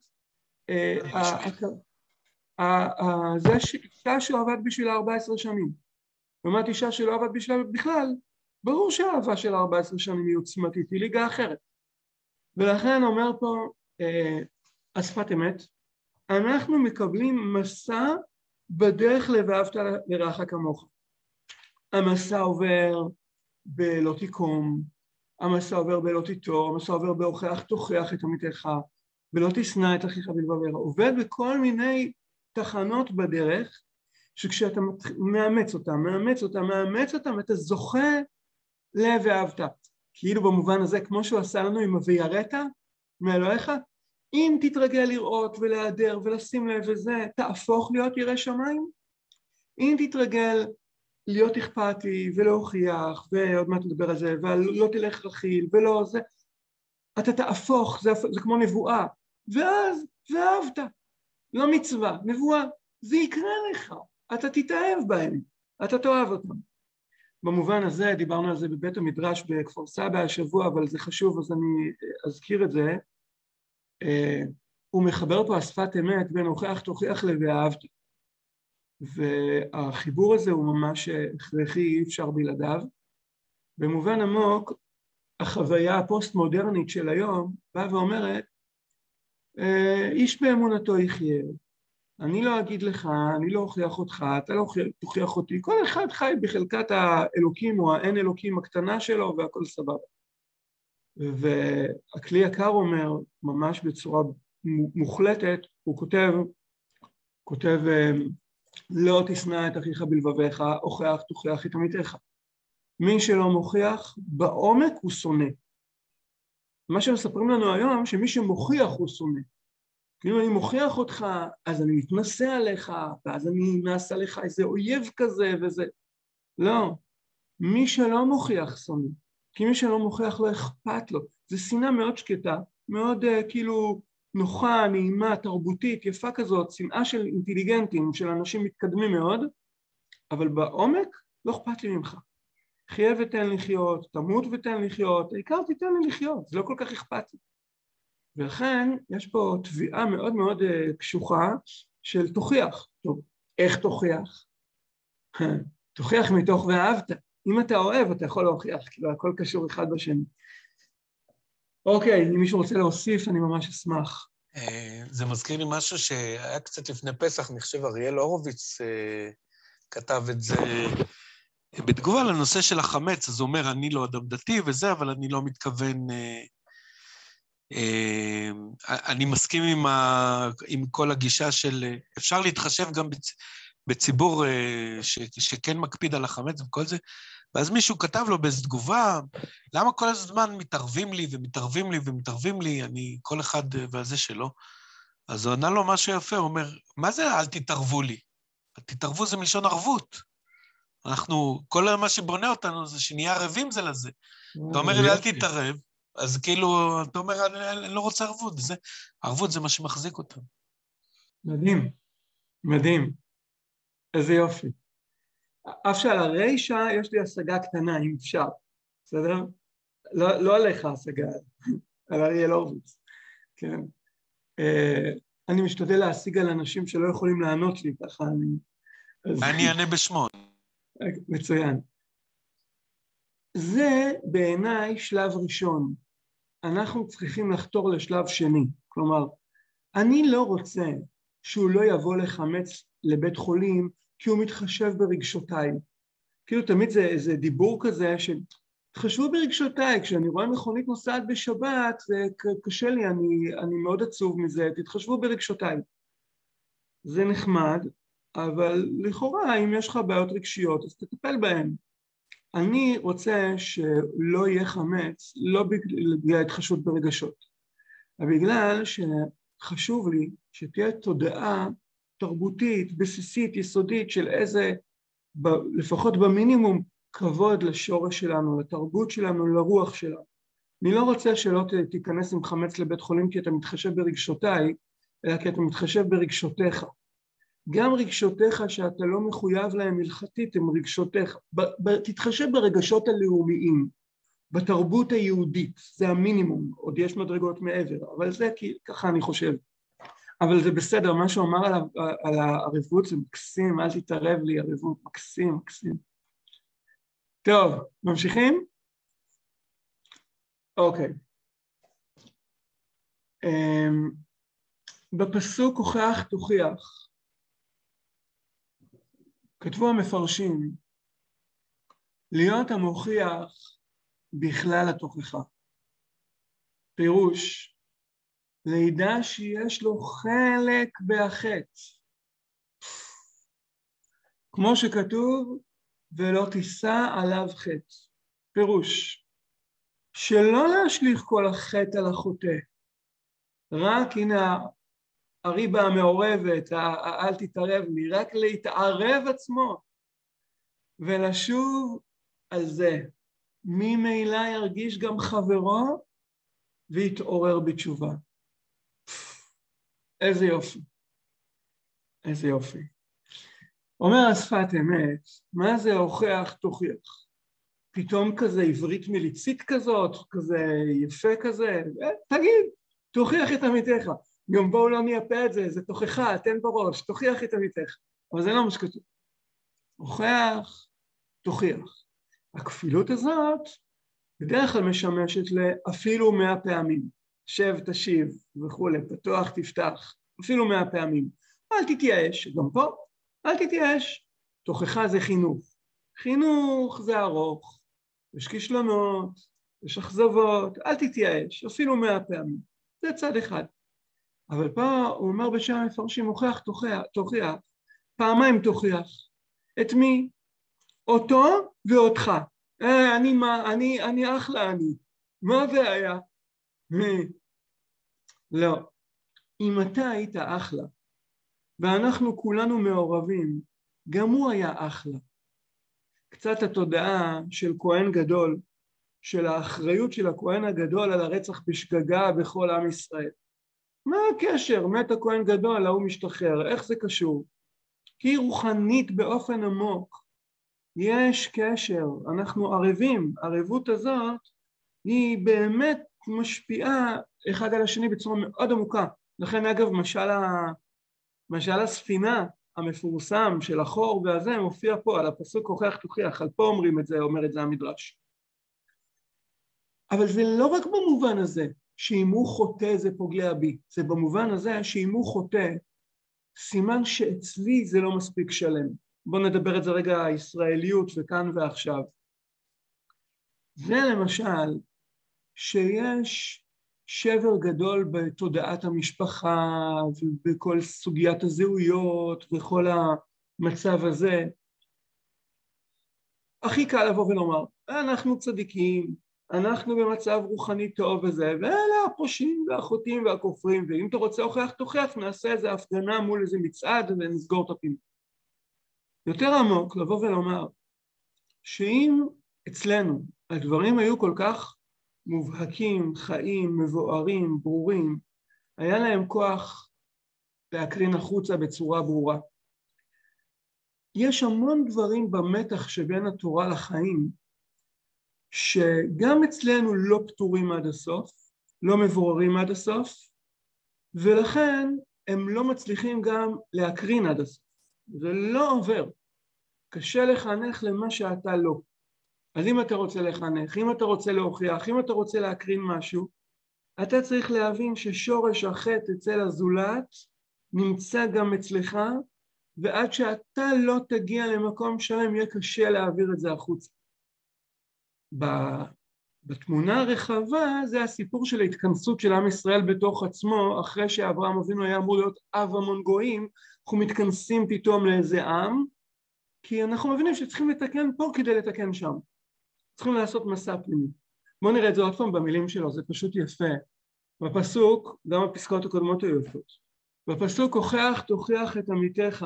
זה אישה שהוא עבד בשבילה ארבע עשרה שנים. לעומת אישה שלא עבד בשבילה בכלל, ברור שהאהבה של ארבע עשרה שנים היא עוצמתית, היא ליגה אחרת. ולכן אומר פה השפת אמת, אנחנו מקבלים מסע בדרך ל"ואהבת לרעך כמוך". המסע עובר בלא תיקום, המסע עובר בלא תיטור, המסע עובר בהוכח תוכיח את עמיתך, ולא תשנא את אחיך בלבבך. עובד בכל מיני תחנות בדרך, שכשאתה מאמץ אותם, מאמץ אותם, מאמץ אותם, אתה זוכה ל"ואהבת". כאילו במובן הזה, כמו שהוא עשה לנו עם "ויראת מאלוהיך", אם תתרגל לראות ולהיעדר ולשים לב וזה, תהפוך להיות ירא שמיים. אם תתרגל להיות אכפתי ולהוכיח, ועוד מעט נדבר על זה, ולא תלך רכיל ולא זה, אתה תהפוך, זה, זה כמו נבואה, ואז "ואהבת", לא מצווה, נבואה, זה יקרה לך, אתה תתאהב בהם, אתה תאהב אותם. במובן הזה, דיברנו על זה בבית המדרש בכפר סבא השבוע, אבל זה חשוב, אז אני אזכיר את זה. הוא מחבר פה השפת אמת בין הוכח תוכיח ל"ואהבת". והחיבור הזה הוא ממש הכרחי, אי אפשר בלעדיו. במובן עמוק, החוויה הפוסט-מודרנית של היום באה ואומרת, איש באמונתו יחיה, אני לא אגיד לך, אני לא אוכיח אותך, אתה לא תוכיח אותי, כל אחד חי בחלקת האלוקים או האין אלוקים הקטנה שלו והכל סבבה. והכלי יקר אומר, ממש בצורה מוחלטת, הוא כותב, כותב, לא תשנא את אחיך בלבבך, הוכח תוכיח את עמיתך. מי שלא מוכיח, בעומק הוא שונא. מה שמספרים לנו היום, שמי שמוכיח הוא שונא. כאילו אני מוכיח אותך, אז אני מתנסה עליך, ואז אני נעשה לך איזה אויב כזה וזה. לא, מי שלא מוכיח שונא. כי מי שלא מוכיח לא אכפת לו. זו שנאה מאוד שקטה, מאוד uh, כאילו נוחה, נעימה, תרבותית, יפה כזאת, שנאה של אינטליגנטים, של אנשים מתקדמים מאוד, אבל בעומק לא אכפת לי ממך. חיה ותן לחיות, תמות ותן לחיות, העיקר תיתן לי לחיות, זה לא כל כך אכפת לי. ולכן יש פה תביעה מאוד מאוד uh, קשוחה של תוכיח. טוב, איך תוכיח? תוכיח מתוך "ואהבת". אם אתה אוהב, אתה יכול להוכיח, כאילו הכל קשור אחד בשני. אוקיי, אם מישהו רוצה להוסיף, אני ממש אשמח. זה מזכיר לי משהו שהיה קצת לפני פסח, אני חושב אריאל הורוביץ כתב את זה בתגובה לנושא של החמץ, אז הוא אומר, אני לא אדם דתי וזה, אבל אני לא מתכוון, אני מסכים עם, ה, עם כל הגישה של, אפשר להתחשב גם בציבור ש, שכן מקפיד על החמץ וכל זה, ואז מישהו כתב לו באיזו תגובה, למה כל הזמן מתערבים לי ומתערבים לי ומתערבים לי, אני כל אחד והזה שלו, אז הוא ענה לו משהו יפה, הוא אומר, מה זה אל תתערבו לי? תתערבו זה מלשון ערבות. אנחנו, כל מה שבונה אותנו זה שנהיה ערבים זה לזה. אתה אומר לי, אל תתערב, אז כאילו, אתה אומר, אני לא רוצה ערבות, זה, ערבות זה מה שמחזיק אותנו. מדהים, מדהים. איזה יופי. אף שעל הרשע יש לי השגה קטנה, אם אפשר. בסדר? לא, לא עליך השגה, על אריאל הורוביץ. כן. Uh, אני משתדל להשיג על אנשים שלא יכולים לענות לי, ככה אני... אני אענה בשמו. מצוין. זה בעיניי שלב ראשון. אנחנו צריכים לחתור לשלב שני. כלומר, אני לא רוצה שהוא לא יבוא לחמץ לבית חולים, כי הוא מתחשב ברגשותיי. כאילו תמיד זה איזה דיבור כזה שתחשבו ברגשותיי, כשאני רואה מכונית נוסעת בשבת, זה קשה לי, אני, אני מאוד עצוב מזה, תתחשבו ברגשותיי. זה נחמד, אבל לכאורה אם יש לך בעיות רגשיות, אז תטפל בהן. אני רוצה שלא יהיה חמץ, לא בגלל התחשבות ברגשות, אבל בגלל שחשוב לי שתהיה תודעה תרבותית, בסיסית, יסודית, של איזה, ב, לפחות במינימום, כבוד לשורש שלנו, לתרבות שלנו, לרוח שלנו. אני לא רוצה שלא תיכנס עם חמץ לבית חולים כי אתה מתחשב ברגשותיי, אלא כי אתה מתחשב ברגשותיך. גם רגשותיך שאתה לא מחויב להם הלכתית, הם רגשותיך. ב, ב, תתחשב ברגשות הלאומיים, בתרבות היהודית, זה המינימום, עוד יש מדרגות מעבר, אבל זה כי ככה אני חושב. אבל זה בסדר, מה שהוא אמר על, על הערבות זה מקסים, אל תתערב לי, ערבות, מקסים, מקסים. טוב, ממשיכים? אוקיי. Um, בפסוק הוכח תוכיח, כתבו המפרשים, להיות המוכיח בכלל התוכחה. פירוש, לידע שיש לו חלק בהחטא. כמו שכתוב, ולא תישא עליו חטא. פירוש, שלא להשליך כל החטא על החוטא, רק הנה הריבה המעורבת, אל תתערב לי, רק להתערב עצמו, ולשוב על זה. ממילא ירגיש גם חברו, ויתעורר בתשובה. איזה יופי. איזה יופי. אומר השפת אמת, מה זה הוכח תוכיח? פתאום כזה עברית מיליצית כזאת, כזה יפה כזה, תגיד, תוכיח את אמיתך. גם בואו לא נייפה את זה, זה תוכחה, תן בראש, תוכיח את אמיתך. אבל זה לא מה שכתוב. הוכח, תוכיח. הכפילות הזאת בדרך כלל משמשת לאפילו מאה פעמים. שב, תשיב וכו', פתוח, תפתח, אפילו מאה פעמים. אל תתייאש, גם פה, אל תתייאש. תוכחה זה חינוך. חינוך זה ארוך, יש כישלונות, יש אכזבות, אל תתייאש, אפילו מאה פעמים. זה צד אחד. אבל פה הוא אומר בשם המפרשים, הוכח, תוכיח, תוכיח, פעמיים תוכיח. את מי? אותו ואותך. אה, אני מה, אני, אני אחלה אני. מה זה היה? לא. אם אתה היית אחלה, ואנחנו כולנו מעורבים, גם הוא היה אחלה. קצת התודעה של כהן גדול, של האחריות של הכהן הגדול על הרצח בשגגה בכל עם ישראל. מה הקשר? מת הכהן גדול, הוא משתחרר. איך זה קשור? כי רוחנית באופן עמוק. יש קשר, אנחנו ערבים. הערבות הזאת היא באמת משפיעה אחד על השני בצורה מאוד עמוקה. לכן אגב משל, ה... משל הספינה המפורסם של החור והזה מופיע פה על הפסוק הוכח תוכיח, על פה אומרים את זה, אומר את זה המדרש. אבל זה לא רק במובן הזה שאם הוא חוטא זה פוגע בי, זה במובן הזה שאם הוא חוטא, סימן שאצלי זה לא מספיק שלם. בואו נדבר את זה רגע הישראליות וכאן ועכשיו. זה למשל שיש שבר גדול בתודעת המשפחה ובכל סוגיית הזהויות וכל המצב הזה, הכי קל לבוא ולומר, אנחנו צדיקים, אנחנו במצב רוחני טוב וזה, ואלה הפושעים והחוטאים והכופרים, ואם אתה רוצה להוכיח תוכיח, נעשה איזה הפגנה מול איזה מצעד ונסגור את הפינה. יותר עמוק לבוא ולומר, שאם אצלנו הדברים היו כל כך מובהקים, חיים, מבוארים, ברורים, היה להם כוח להקרין החוצה בצורה ברורה. יש המון דברים במתח שבין התורה לחיים, שגם אצלנו לא פתורים עד הסוף, לא מבוררים עד הסוף, ולכן הם לא מצליחים גם להקרין עד הסוף. זה לא עובר. קשה לחנך למה שאתה לא. אז אם אתה רוצה לחנך, אם אתה רוצה להוכיח, אם אתה רוצה להקרין משהו, אתה צריך להבין ששורש החטא אצל הזולת נמצא גם אצלך, ועד שאתה לא תגיע למקום שלם יהיה קשה להעביר את זה החוצה. בתמונה הרחבה זה הסיפור של ההתכנסות של עם ישראל בתוך עצמו, אחרי שאברהם אבינו היה אמור להיות אב המון גויים, אנחנו מתכנסים פתאום לאיזה עם, כי אנחנו מבינים שצריכים לתקן פה כדי לתקן שם. צריכים לעשות מסע פנימי. בואו נראה את זה עוד פעם במילים שלו, זה פשוט יפה. בפסוק, גם הפסקאות הקודמות היו יפות. בפסוק, הוכח תוכיח את עמיתך.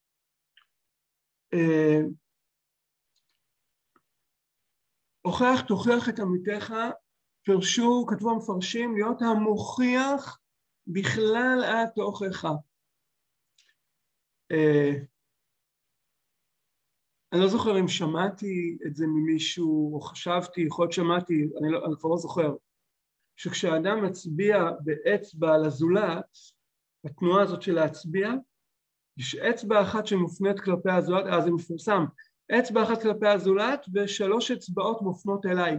הוכח תוכיח את עמיתך, פרשו, כתבו המפרשים, להיות המוכיח בכלל התוכחה. אני לא זוכר אם שמעתי את זה ממישהו, או חשבתי, יכול להיות שמעתי, אני, לא, אני כבר לא זוכר, שכשאדם מצביע באצבע לזולת, התנועה הזאת של להצביע, יש אצבע אחת שמופנית כלפי הזולת, אז זה מפורסם, אצבע אחת כלפי הזולת ושלוש אצבעות מופנות אליי.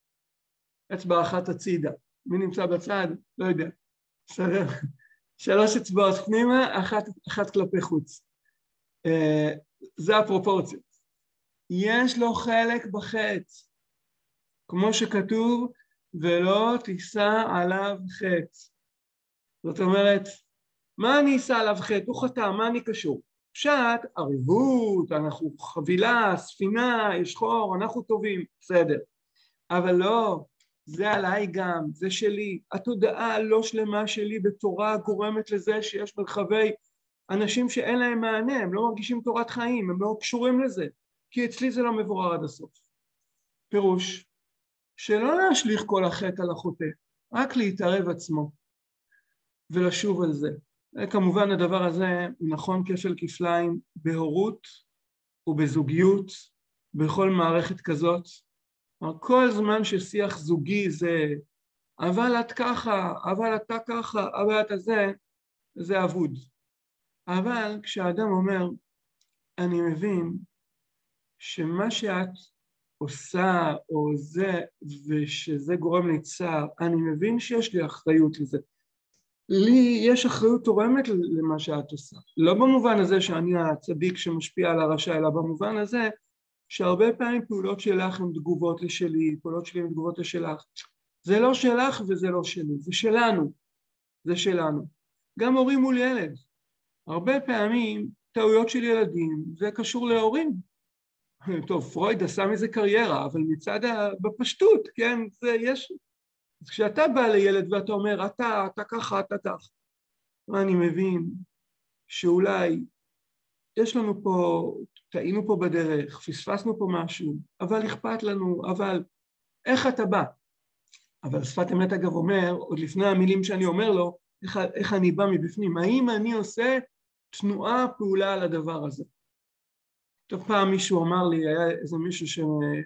אצבע אחת הצידה. מי נמצא בצד? לא יודע. בסדר. שלוש אצבעות פנימה, אחת, אחת כלפי חוץ. Uh, זה הפרופורציות. יש לו חלק בחטא, כמו שכתוב, ולא תישא עליו חטא. זאת אומרת, מה אני אשא עליו חטא? הוא חטא, מה אני קשור? פשט, ערבות, אנחנו חבילה, ספינה, יש חור, אנחנו טובים, בסדר. אבל לא, זה עליי גם, זה שלי. התודעה הלא שלמה שלי בתורה גורמת לזה שיש מרחבי אנשים שאין להם מענה, הם לא מרגישים תורת חיים, הם לא קשורים לזה, כי אצלי זה לא מבורר עד הסוף. פירוש, שלא להשליך כל החטא על החוטא, רק להתערב עצמו ולשוב על זה. כמובן הדבר הזה הוא נכון כפל כפליים בהורות ובזוגיות, בכל מערכת כזאת. כל זמן ששיח זוגי זה, אבל את ככה, אבל אתה ככה, אבל אתה זה, זה אבוד. אבל כשאדם אומר, אני מבין שמה שאת עושה או זה, ושזה גורם לי צער, אני מבין שיש לי אחריות לזה. לי יש אחריות תורמת למה שאת עושה. לא במובן הזה שאני הצדיק שמשפיע על הרשע, אלא במובן הזה שהרבה פעמים פעולות שלך הן תגובות לשלי, פעולות שלי הן תגובות לשלך. זה לא שלך וזה לא שלי, זה שלנו. זה שלנו. גם הורים מול ילד. הרבה פעמים טעויות של ילדים, זה קשור להורים. טוב, פרויד עשה מזה קריירה, אבל מצד בפשטות, כן, זה יש... אז כשאתה בא לילד ואתה אומר, אתה, אתה ככה, אתה ככה, אני מבין שאולי יש לנו פה, טעינו פה בדרך, פספסנו פה משהו, אבל אכפת לנו, אבל איך אתה בא? אבל שפת אמת אגב אומר, עוד לפני המילים שאני אומר לו, איך, איך אני בא מבפנים, האם אני עושה תנועה, פעולה על הדבר הזה? טוב, פעם מישהו אמר לי, היה איזה מישהו ש...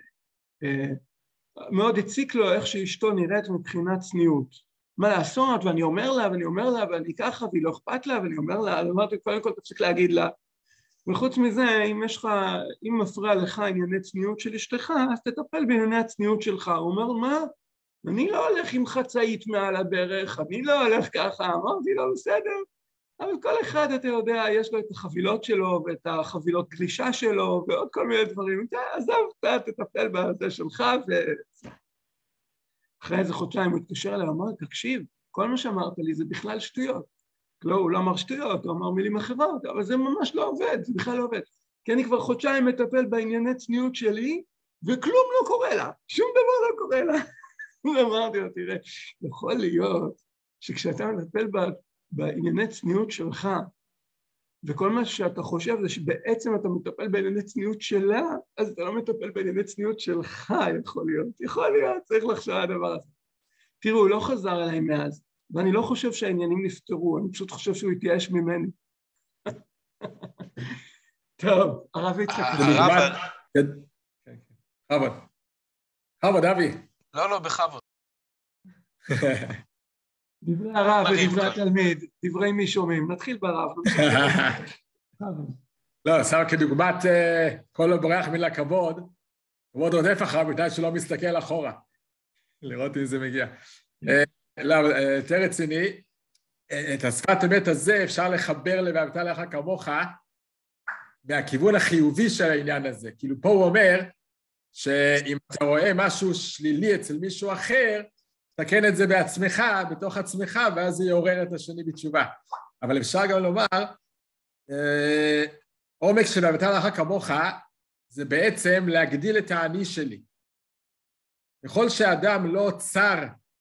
מאוד הציק לו איך שאשתו נראית מבחינת צניעות. מה לעשות? ואני אומר לה, ואני אומר לה, ואני ככה, והיא לא אכפת לה, ואני אומר לה, אני אמרתי, קודם כל תפסיק להגיד לה. וחוץ מזה, אם יש לך, אם מפריע לך ענייני צניעות של אשתך, אז תטפל בענייני הצניעות שלך. הוא אומר, מה? אני לא הולך עם חצאית מעל הברך, אני לא הולך ככה, אמרתי לו, בסדר. אבל כל אחד, אתה יודע, יש לו את החבילות שלו, ואת החבילות גלישה שלו, ועוד כל מיני דברים. עזוב, אתה תטפל בזה שלך, ואחרי איזה חודשיים הוא התקשר אליי, אמר, תקשיב, כל מה שאמרת לי זה בכלל שטויות. לא, הוא לא אמר שטויות, הוא אמר מילים אחרות, אבל זה ממש לא עובד, זה בכלל לא עובד. כי אני כבר חודשיים מטפל בענייני צניעות שלי, וכלום לא קורה לה, שום דבר לא קורה לה. אמרתי לו, תראה, יכול להיות שכשאתה מטפל בענייני צניעות שלך, וכל מה שאתה חושב זה שבעצם אתה מטפל בענייני צניעות שלה, אז אתה לא מטפל בענייני צניעות שלך, יכול להיות. יכול להיות, צריך לחשוב על הדבר הזה. תראו, הוא לא חזר אליי מאז, ואני לא חושב שהעניינים נפתרו, אני פשוט חושב שהוא התייאש ממני. טוב, הרב יצחק. הרב... חבוד. חבוד, אבי. לא, לא, בכבוד. דברי הרב ודברי התלמיד, דברי מי שומעים. נתחיל ברב. לא, סתם כדוגמת כל הבורח מן הכבוד, כבוד רודף אחריו, בתנאי שלא מסתכל אחורה. לראות אם זה מגיע. לא, יותר רציני, את השפת אמת הזה אפשר לחבר ל"ואהבת לך כמוך" מהכיוון החיובי של העניין הזה. כאילו פה הוא אומר שאם אתה רואה משהו שלילי אצל מישהו אחר, תקן את זה בעצמך, בתוך עצמך, ואז זה יעורר את השני בתשובה. אבל אפשר גם לומר, עומק של "ואהבת לך כמוך" זה בעצם להגדיל את האני שלי. ככל שאדם לא צר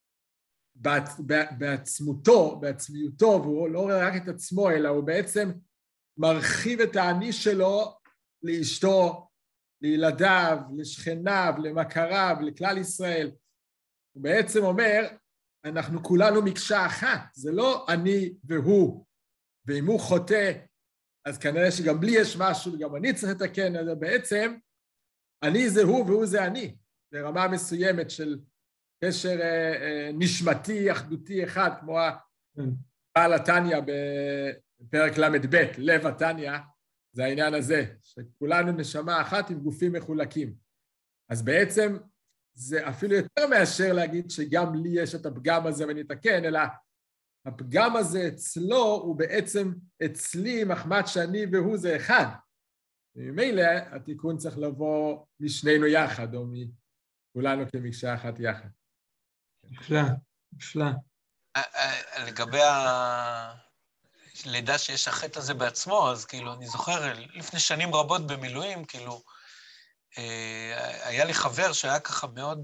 בעצמותו, בעצמיותו, והוא לא רואה רק את עצמו, אלא הוא בעצם מרחיב את האני שלו לאשתו, לילדיו, לשכניו, למכריו, לכלל ישראל. הוא בעצם אומר, אנחנו כולנו מקשה אחת, זה לא אני והוא, ואם הוא חוטא, אז כנראה שגם לי יש משהו, וגם אני צריך לתקן, אז בעצם, אני זה הוא והוא זה אני, ברמה מסוימת של קשר נשמתי, אחדותי אחד, כמו בעל התניא בפרק למד ב', לב התניא, זה העניין הזה, שכולנו נשמה אחת עם גופים מחולקים. אז בעצם זה אפילו יותר מאשר להגיד שגם לי יש את הפגם הזה ונתקן, אלא הפגם הזה אצלו הוא בעצם אצלי, מחמת שאני והוא זה אחד. וממילא התיקון צריך לבוא משנינו יחד, או מכולנו כמקשה אחת יחד. נפלא, נפלא. לגבי הלידה שיש החטא הזה בעצמו, אז כאילו, אני זוכר, לפני שנים רבות במילואים, כאילו, היה לי חבר שהיה ככה מאוד,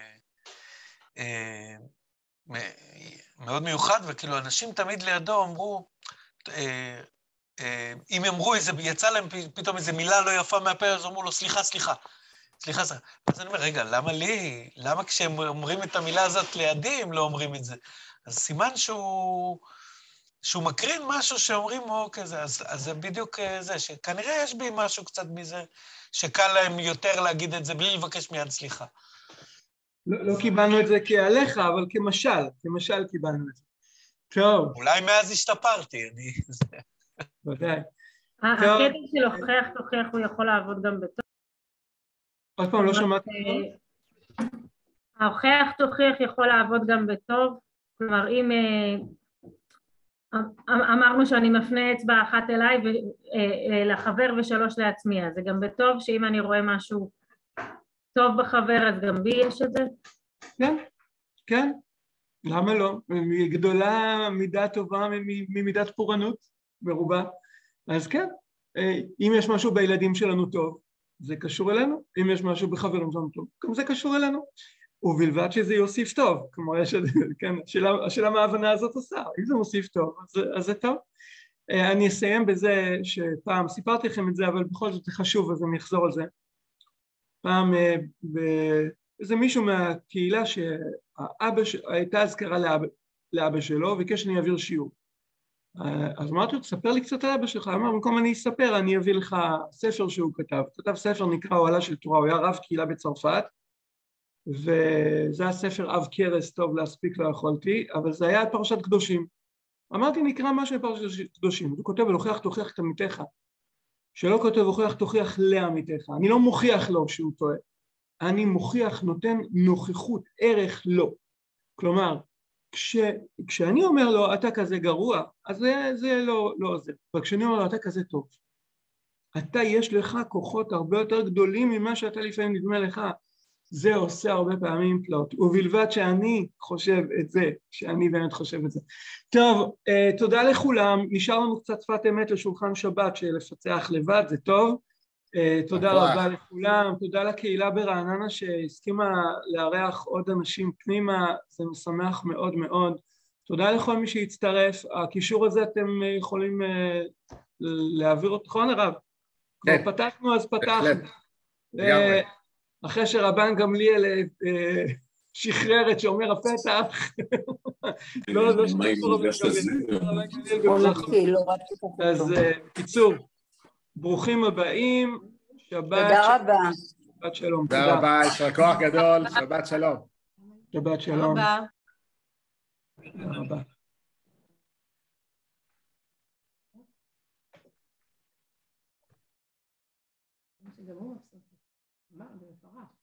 מאוד מיוחד, וכאילו, אנשים תמיד לידו אמרו, אם אמרו איזה, יצא להם פתאום איזו מילה לא יפה מהפה, אז אמרו לו, סליחה, סליחה. סליחה, סליחה. אז אני אומר, רגע, למה לי? למה כשהם אומרים את המילה הזאת לידי, הם לא אומרים את זה? אז סימן שהוא, שהוא מקרין משהו שאומרים, או כזה, אז, אז זה בדיוק זה, שכנראה יש בי משהו קצת מזה, שקל להם יותר להגיד את זה, בלי לבקש מיד סליחה. לא, לא קיבלנו את זה כעליך, אבל כמשל, כמשל קיבלנו את זה. טוב. אולי מאז השתפרתי, אני... ודאי. הקטע של הוכח תוכיח הוא יכול לעבוד גם בטוב. עוד פעם, לא שמעתי. ההוכח תוכיח יכול לעבוד גם בטוב, כלומר, אם אמרנו שאני מפנה אצבע אחת אליי לחבר ושלוש לעצמי, אז זה גם בטוב שאם אני רואה משהו טוב בחבר, אז גם בי יש את זה? כן, כן. למה לא? גדולה מידה טובה ממידת פורענות מרובה. אז כן, אם יש משהו בילדים שלנו טוב, זה קשור אלינו. אם יש משהו בחברים שלנו טוב, גם זה קשור אלינו. ובלבד שזה יוסיף טוב. כלומר, יש, כן, השאלה, השאלה מה ההבנה הזאת עושה. אם זה מוסיף טוב, אז, אז זה טוב. אני אסיים בזה שפעם, סיפרתי לכם את זה, אבל בכל זאת זה חשוב, אז אני אחזור על זה. פעם, איזה מישהו מהקהילה שהאבא, הייתה הזכרה לאבא, לאבא שלו, וביקש שאני אעביר שיעור. אז אמרתי לו, תספר לי קצת על אבא שלך. אמר, במקום אני אספר, אני אביא לך ספר שהוא כתב. כתב ספר נקרא אוהלה של תורה, הוא היה רב קהילה בצרפת, וזה הספר אב קרס, טוב להספיק לא יכולתי, אבל זה היה פרשת קדושים. אמרתי, נקרא משהו בפרשת קדושים. הוא כותב, ולהוכיח תוכיח את עמיתך. שלא כותב, הוכיח תוכיח לעמיתך. אני לא מוכיח לו שהוא טועה. אני מוכיח, נותן נוכחות, ערך לו. כלומר, כש, כשאני אומר לו, אתה כזה גרוע, אז זה, זה לא, לא עוזר. אבל כשאני אומר לו, אתה כזה טוב, אתה יש לך כוחות הרבה יותר גדולים ממה שאתה לפעמים נדמה לך. זה עושה הרבה פעמים פלאות, ובלבד שאני חושב את זה, שאני באמת חושב את זה. טוב, תודה לכולם, נשאר לנו קצת שפת אמת לשולחן שבת שלפצח לבד, זה טוב. תודה רבה לכולם, תודה לקהילה ברעננה שהסכימה לארח עוד אנשים פנימה, זה משמח מאוד מאוד. תודה לכל מי שהצטרף, הקישור הזה אתם יכולים להעביר אותו, נכון הרב? כבר פתחנו אז פתחנו. אחרי שרבן גמליאל שחרר את שומר הפתח, לא, לא שומר רבן גמליאל. אז בקיצור, ברוכים הבאים, שבת שלום. שבת שלום. תודה רבה, יישר כוח גדול, שבת שלום. שבת שלום. תודה רבה. תודה רבה.